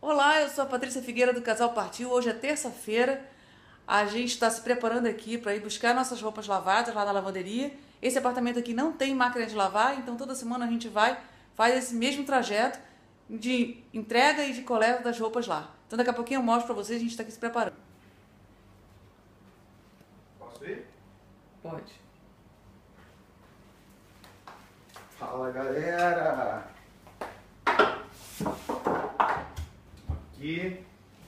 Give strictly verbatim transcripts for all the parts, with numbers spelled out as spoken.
Olá, eu sou a Patrícia Figueira do Casal Partiu. Hoje é terça-feira. A gente está se preparando aqui para ir buscar nossas roupas lavadas lá na lavanderia. Esse apartamento aqui não tem máquina de lavar, então toda semana a gente vai, faz esse mesmo trajeto de entrega e de coleta das roupas lá. Então daqui a pouquinho eu mostro para vocês, a gente está aqui se preparando. Posso ir? Pode. Fala, galera! Aqui.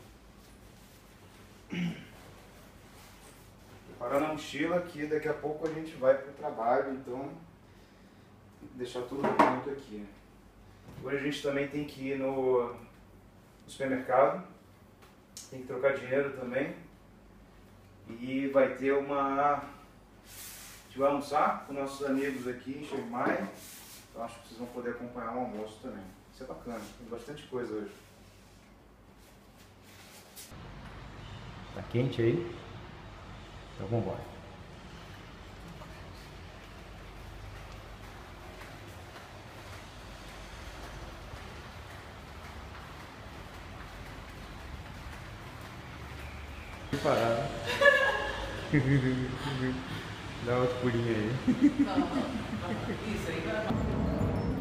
Preparando a mochila aqui, daqui a pouco a gente vai para o trabalho, então tem que deixar tudo pronto aqui. Hoje a gente também tem que ir no, no supermercado, tem que trocar dinheiro também. E vai ter uma... A gente vai almoçar com nossos amigos aqui em Chiang Mai. Então acho que vocês vão poder acompanhar o almoço também. Isso é bacana, tem bastante coisa hoje. Tá quente aí? Então vamos embora. Parar. Dá outro pulinho aí. Não, não, não. Isso aí vai.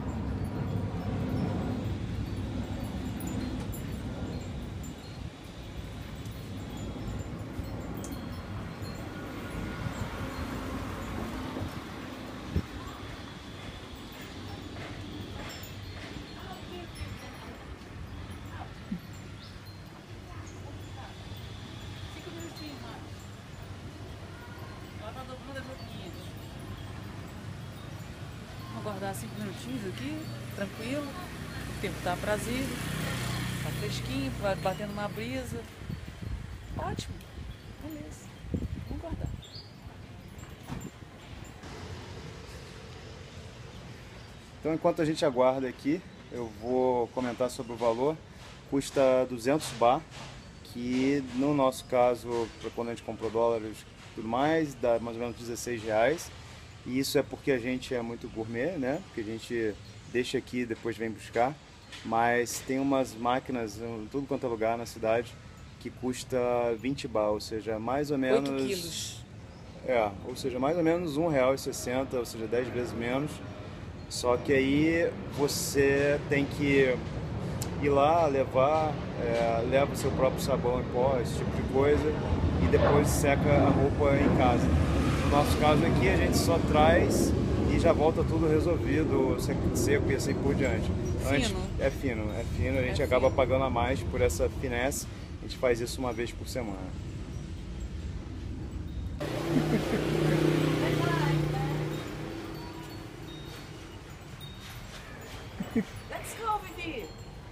Vamos aguardar cinco minutinhos aqui, tranquilo. O tempo tá aprazível, tá fresquinho, vai batendo uma brisa. Ótimo, beleza. Vamos aguardar. Então enquanto a gente aguarda aqui, eu vou comentar sobre o valor. Custa duzentos baht, que no nosso caso, para quando a gente comprou dólares e tudo mais, dá mais ou menos dezesseis reais. E isso é porque a gente é muito gourmet, né? Porque a gente deixa aqui e depois vem buscar. Mas tem umas máquinas em tudo quanto é lugar na cidade que custa vinte baht, ou seja, mais ou menos... oito quilos. É, ou seja, mais ou menos um real e sessenta, ou seja, dez vezes menos. Só que aí você tem que ir lá, levar, é, leva o seu próprio sabão em pó, esse tipo de coisa, e depois seca a roupa em casa. No nosso caso aqui, a gente só traz e já volta tudo resolvido, seco e assim por diante. Antes, Fino. é fino, é fino, a gente É acaba fino. pagando a mais por essa finesse, a gente faz isso uma vez por semana. Let's go, Vivi!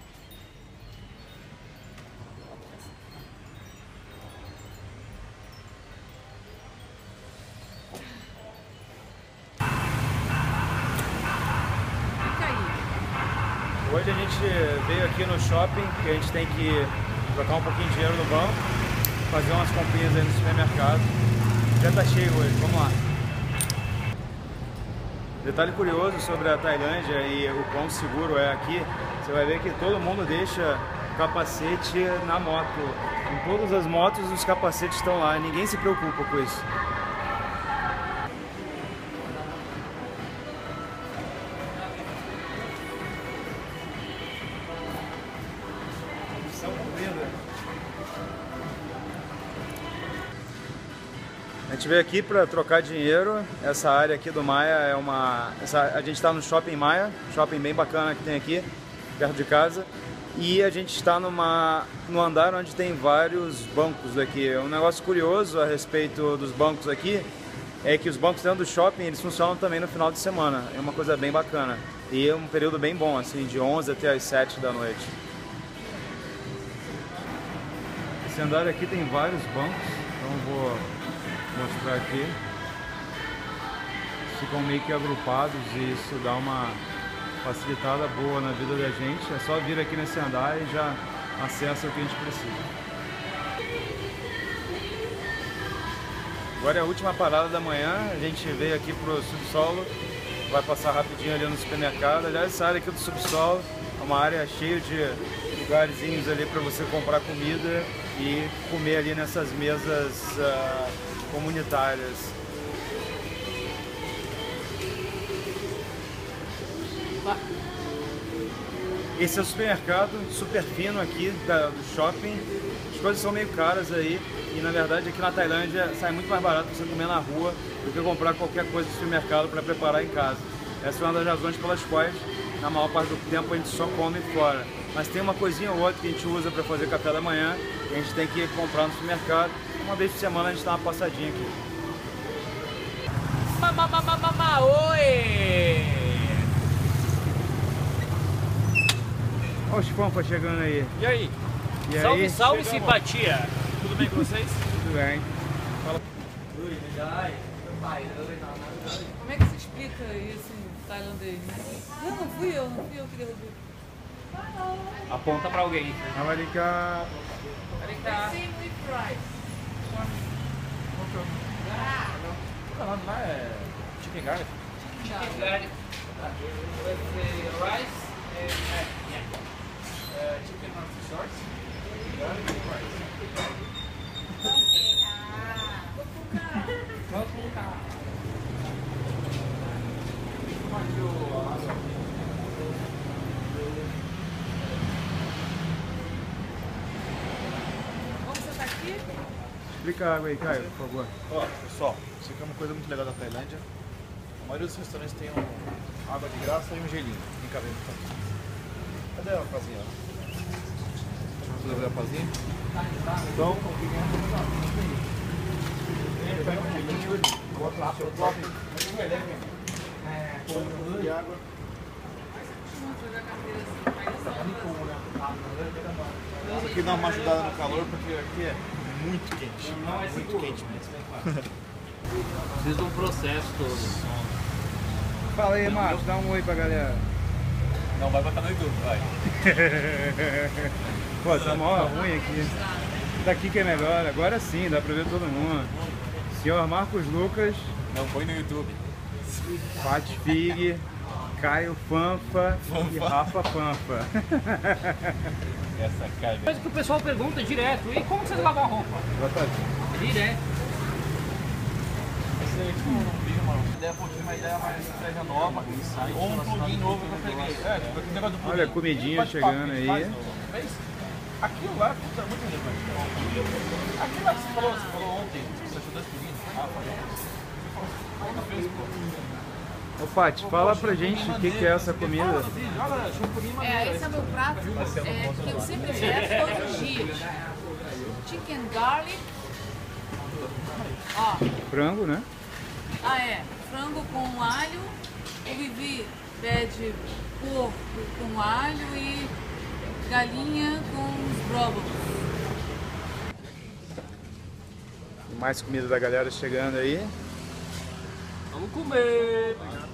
Fica aí. Hoje a gente veio aqui no shopping, que a gente tem que trocar um pouquinho de dinheiro no banco, fazer umas comprinhas aí no supermercado. Já tá cheio hoje, vamos lá. Detalhe curioso sobre a Tailândia e o quão seguro é aqui, você vai ver que todo mundo deixa o capacete na moto. Em todas as motos os capacetes estão lá, ninguém se preocupa com isso. São linda. A gente veio aqui para trocar dinheiro. Essa área aqui do Maia é uma... Essa... A gente está no Shopping Maia, shopping bem bacana que tem aqui, perto de casa. E a gente está numa... no andar onde tem vários bancos aqui. Um negócio curioso a respeito dos bancos aqui é que os bancos dentro do shopping, eles funcionam também no final de semana. É uma coisa bem bacana. E é um período bem bom, assim, de onze até as sete da noite. Esse andar aqui tem vários bancos, então eu vou mostrar aqui. Ficam meio que agrupados e isso dá uma facilitada boa na vida da gente. É só vir aqui nesse andar e já acessa o que a gente precisa. Agora é a última parada da manhã, a gente veio aqui pro subsolo, vai passar rapidinho ali no supermercado. Aliás, essa área aqui do subsolo é uma área cheia de lugarzinhos ali para você comprar comida e comer ali nessas mesas uh, comunitárias. Esse é o supermercado super fino aqui da, do shopping. As coisas são meio caras aí e na verdade aqui na Tailândia sai muito mais barato você comer na rua do que comprar qualquer coisa do supermercado para preparar em casa. Essa é uma das razões pelas quais na maior parte do tempo a gente só come fora. Mas tem uma coisinha ou outra que a gente usa para fazer café da manhã e a gente tem que comprar no supermercado. Uma vez por semana a gente dá uma passadinha aqui. Mama, mama, mama, oi! Olha os pampas chegando aí. E aí? E salve, aí? salve, simpatia! Tudo bem com vocês? Tudo bem. Fala. Como é que se explica isso em tailandês? Eu não fui eu, não fui eu que derrubei. Aponta pra alguém. Amaricá. Same with rice. O nome lá é chicken garlic. Chicken garlic. With rice and yeah. Uh, chicken on shorts. Garlic and rice. Vamos sentar aqui? Explica a água aí, Caio, por favor. Ó, pessoal, isso aqui é uma coisa muito legal da Tailândia. A maioria dos restaurantes tem um, água de graça e um gelinho em cabelo. Cadê a pazinha? Deixa eu levar a pazinha. Então, pega um gelinho, bota lá seu top, põe de água. Isso aqui dá uma ajudada no calor porque aqui é muito quente, muito quente mesmo. Fiz um processo todo. Fala aí, Marcos, dá um oi pra galera. Não vai botar no YouTube, vai. Pô, tá mó ruim aqui. Daqui que é melhor, agora sim, dá pra ver todo mundo. Senhor Marcos Lucas. Não põe no YouTube. Pat Fig, Caio Fanfa, Fanfa e Rafa Fanfa. Essa cara. Coisa que o pessoal pergunta direto, e como vocês lavam a roupa? Direto. Esse aí foi um vídeo, mano. Uma ideia, uma ideia mais estratégia nova, ou um plugin novo que eu peguei. É, tipo, aquele negócio do plugin. Olha a comidinha chegando aí. Aquilo lá custa muito relevante. Aquilo lá que você falou, você falou ontem, você achou dois plugins? Ah, falei. Você fez, pô. Ô Paty, fala pra gente o que, que é essa comida. É, esse é o meu prato é, que eu sempre peço todos os dias. Chicken garlic. Ó. Frango, né? Ah, é. Frango com alho. O Vivi pede porco com alho e galinha com os brócolis. Mais comida da galera chegando aí. Vamos comer!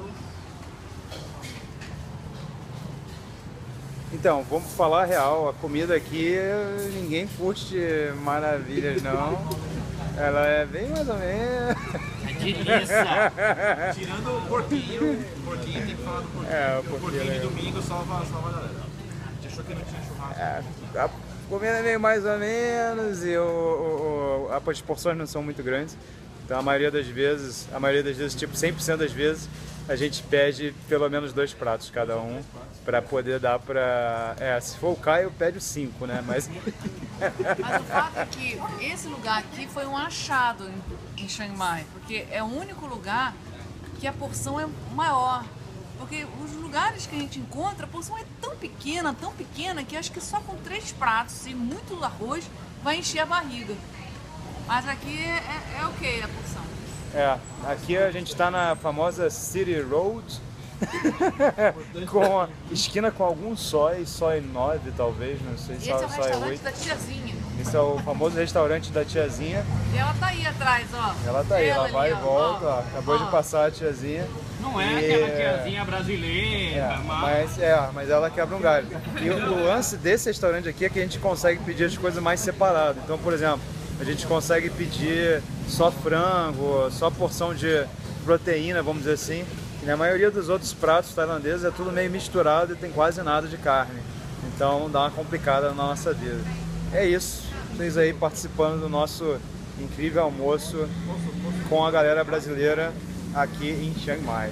Então, vamos falar a real, a comida aqui ninguém curte maravilhas não. Ela é bem mais ou menos. É delícia! Tirando o porquinho, o porquinho tem que falar do porquinho. É, o Porque o porquinho porquinho de é- domingo salva, salva a galera. A gente achou que não tinha churrasco. É, a comida é meio mais ou menos e o, o, o, as porções não são muito grandes. Então a maioria das vezes, a maioria das vezes, tipo cem por cento das vezes, a gente pede pelo menos dois pratos cada um para poder dar para... É, se for o Caio, pede os cinco, né? Mas... Mas o fato é que esse lugar aqui foi um achado em, em Chiang Mai, porque é o único lugar que a porção é maior. Porque os lugares que a gente encontra, a porção é tão pequena, tão pequena, que acho que só com três pratos e muito arroz vai encher a barriga. Mas aqui é, é, é ok a porção. É, aqui a gente está na famosa City Road, com a esquina com alguns sóis, sói nove talvez, não sei, Esse é o sói restaurante oito. da tiazinha. Esse é o famoso restaurante da tiazinha. E ela tá aí atrás, ó. Ela tá aí, ela ali, vai e ó, volta, ó. ó, acabou Ó. de passar a tiazinha. Não é E- aquela tiazinha brasileira, É, mas... mas, é, mas ela quebra um galho. E o, o lance desse restaurante aqui é que a gente consegue pedir as coisas mais separadas. Então, por exemplo, a gente consegue pedir só frango, só porção de proteína, vamos dizer assim. E na maioria dos outros pratos tailandeses é tudo meio misturado e tem quase nada de carne. Então dá uma complicada na nossa vida. É isso, vocês aí participando do nosso incrível almoço com a galera brasileira aqui em Chiang Mai.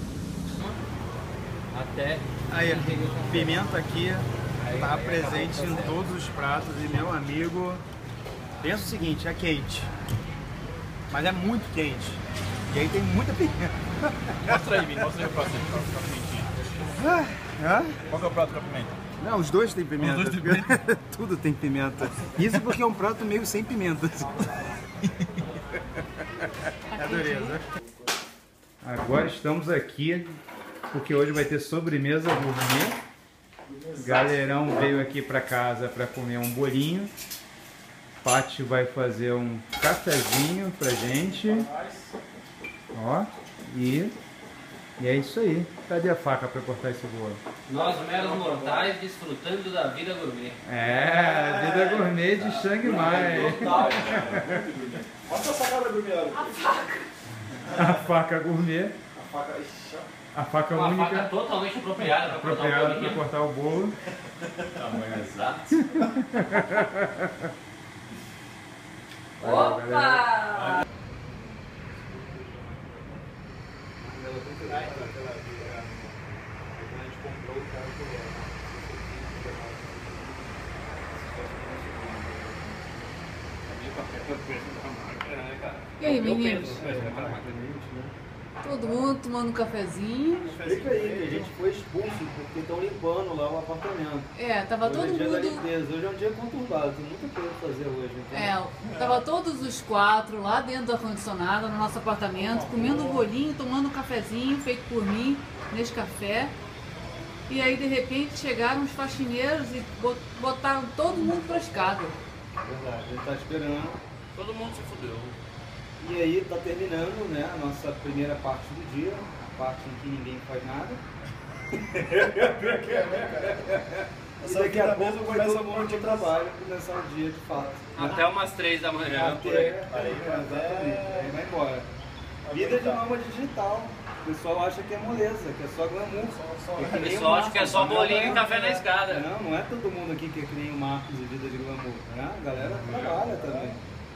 Até Aí, pimenta aqui está presente em todos os pratos e, meu amigo, pensa o seguinte, é quente, mas é muito quente e aí tem muita pimenta. Mostra aí, Vini, mostra aí o prato com a pimentinha. Ah, Qual que é o prato com a pimenta? não, os dois têm pimenta. Os dois têm pimenta. Tudo tem pimenta. Isso porque é um prato meio sem pimenta. É dureza. Agora estamos aqui porque hoje vai ter sobremesa gourmet. Galerão veio aqui para casa para comer um bolinho. Paty vai fazer um cafezinho pra gente. Ó, e, e é isso aí. Cadê a faca para cortar esse bolo? nós meros mortais desfrutando da vida gourmet. É, vida gourmet de Chiang Mai. Mostra a facada gourmet ali. A faca gourmet. A faca. A faca Uma única. faca totalmente apropriada para cortar o Apropriada para bolinho. cortar o bolo. Tamanho exato. Opa! E aí, meninos? Todo mundo tomando um cafezinho. Explica aí que a gente foi expulso porque estão limpando lá o apartamento. É, tava Hoje todo é dia da mundo. limpeza, hoje é um dia conturbado, tem muita coisa pra fazer hoje. Então... É, tava todos os quatro lá dentro do ar-condicionado, no nosso apartamento, comendo um bolinho, tomando um cafezinho feito por mim, nesse café. E aí, de repente, chegaram os faxineiros e bot- botaram todo mundo pra escada. Verdade, a gente tá esperando. Todo mundo se fudeu. E aí tá terminando, né, a nossa primeira parte do dia, a parte em que ninguém faz nada. E daqui a pouco vai todo mundo de trabalho começar o dia de fato. Até umas três da manhã. por aí. Até, aí, exatamente, aí vai embora. Vida de nômade digital. O pessoal acha que é moleza, que é só glamour. O pessoal acha que é só bolinho e café na escada. Não, não é todo mundo aqui que é que nem o Marcos e vida de glamour. Né? A galera trabalha também.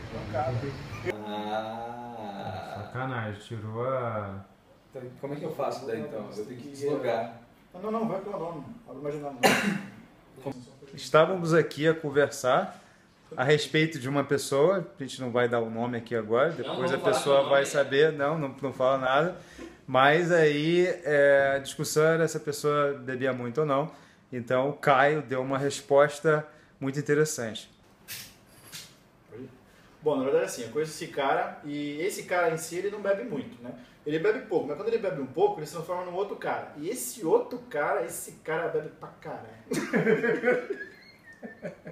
Ah. Sacanagem, tirou a. Então, como é que eu faço daí então? Eu tenho que deslogar. Não, não, vai pelo nome. Abre mais nada. Estávamos aqui a conversar a respeito de uma pessoa, a gente não vai dar o nome aqui agora, depois vamos a falar pessoa seu nome. vai saber, não, não, não fala nada, mas aí é, a discussão era se a pessoa bebia muito ou não, então o Caio deu uma resposta muito interessante. Bom, na verdade assim, eu conheço esse cara e esse cara em si ele não bebe muito, né? Ele bebe pouco, mas quando ele bebe um pouco, ele se transforma num outro cara. E esse outro cara, esse cara bebe pra caralho.